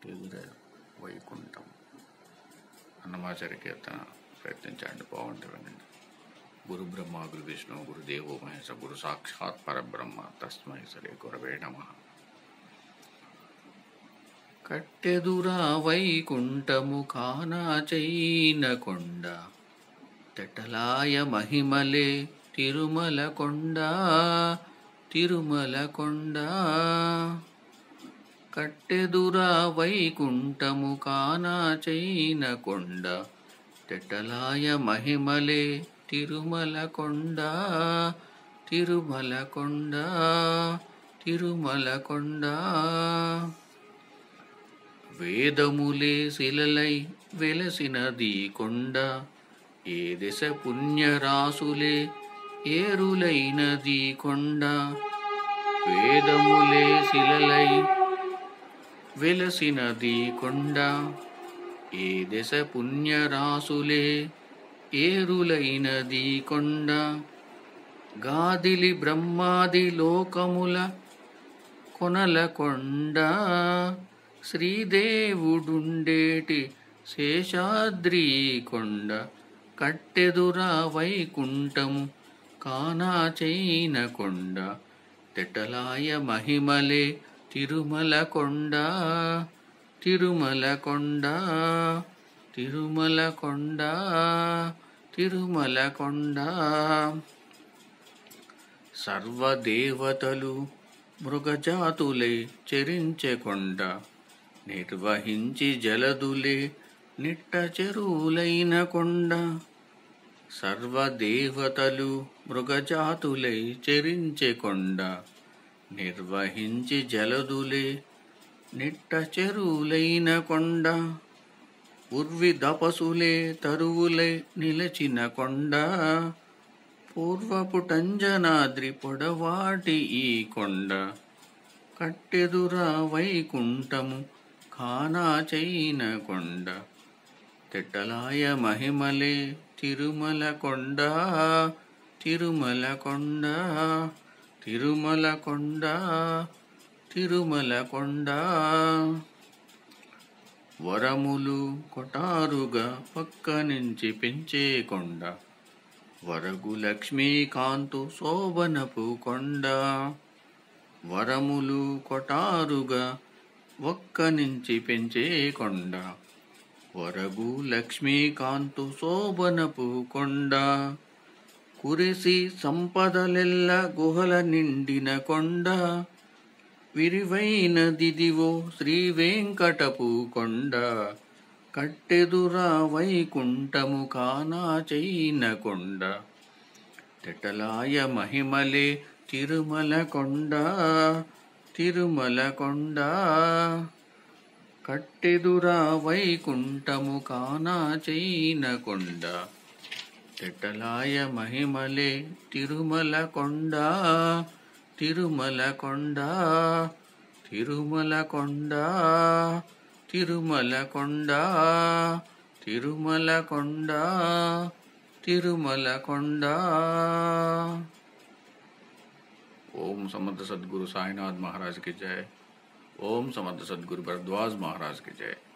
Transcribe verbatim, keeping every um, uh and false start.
కట్టెదుర వైకుంఠం అన్నమాచార్య కీర్తన ప్రయత్నించండి, బాగుంటుందండి. గురు బ్రహ్మ గురు విష్ణు గురు దేవో మహేశ గురు సాక్షాత్ పరబ్రహ్మ తస్మై శ్రీ గురవే నమః. కట్టెదురా వైకుంఠము కానాచైన కొండ, తెటలాయ మహిమలే తిరుమల కొండ తిరుమల కొండ. కట్టెదురా వైకుంఠము కానాచైన కొండ, తెటలాయ మహిమలే తిరుమల కొండ తిరుమల కొండ తిరుమల కొండ. వేదములే శిలలై వెలసినది కొండ, ఏ దశ పుణ్యరాసులే ఏరులైనది కొండ. వేదములే శిలలై వెలసినది కొండ, ఏ దశ పుణ్యరాసులే ఏరులైనది కొండ. గాదిలి బ్రహ్మాది లోకముల కొనల కొండ, శ్రీదేవుడుండేటి శేషాద్రి కొండ. కట్టెదురా వైకుంఠము కానాచైన కొండ, తెటలాయ మహిమలే తిరుమల కొండ తిరుమల కొండ తిరుమల కొండ తిరుమల కొండ. సర్వదేవతలు మృగజాతులై చెరించె కొండ, నిర్వహించి జలదులే నిట్ట చెరువులైన కొండ. సర్వదేవతలు మృగజాతులై చెరించె కొండ, నిర్వహించి జలదులే నిట్ట చెరువులైన కొండ. ఉర్వి దపసులే తరువులై నిలచిన కొండ, పూర్వపుటంజనాద్రి పొడవాటి ఈ కొండ. కట్టెదురా వైకుంఠము కానాచైన కొండ, తెటలాయ మహిమలే తిరుమల కొండ తిరుమల కొండ తిరుమల కొండ తిరుమల కొండ. వరములు కొటారుగా పక్క నుంచి పెంచే కొండ, వరగు లక్ష్మీకాంతు శోభనపు కొండ. వరములు కొటారుగా ఒక్క నుంచి పెంచే కొండ, వరగు లక్ష్మీకాంతు శోభనపు కొండ. కురిసి సంపదలెల్ల గుహల నిండిన కొండ, విరివైన దిదివో శ్రీ వెంకటపు కొండ. కట్టెదురా వైకుంఠము కానాచైన కొండ, తెటలాయ మహిమలే తిరుమల కొండ తిరుమల కొండ. కట్టెదురా వైకుంఠము కానాచైన కొండ, తెటలాయ మహిమలే తిరుమల కొండ తిరుమల కొండ తిరుమల కొండ తిరుమల కొండ తిరుమల కొండ తిరుమల కొండ. ओम समर्थ सद्गुरु साईनाथ महाराज की जय. ओम समर्थ सद्गुरु भरद्वाज महाराज की जय.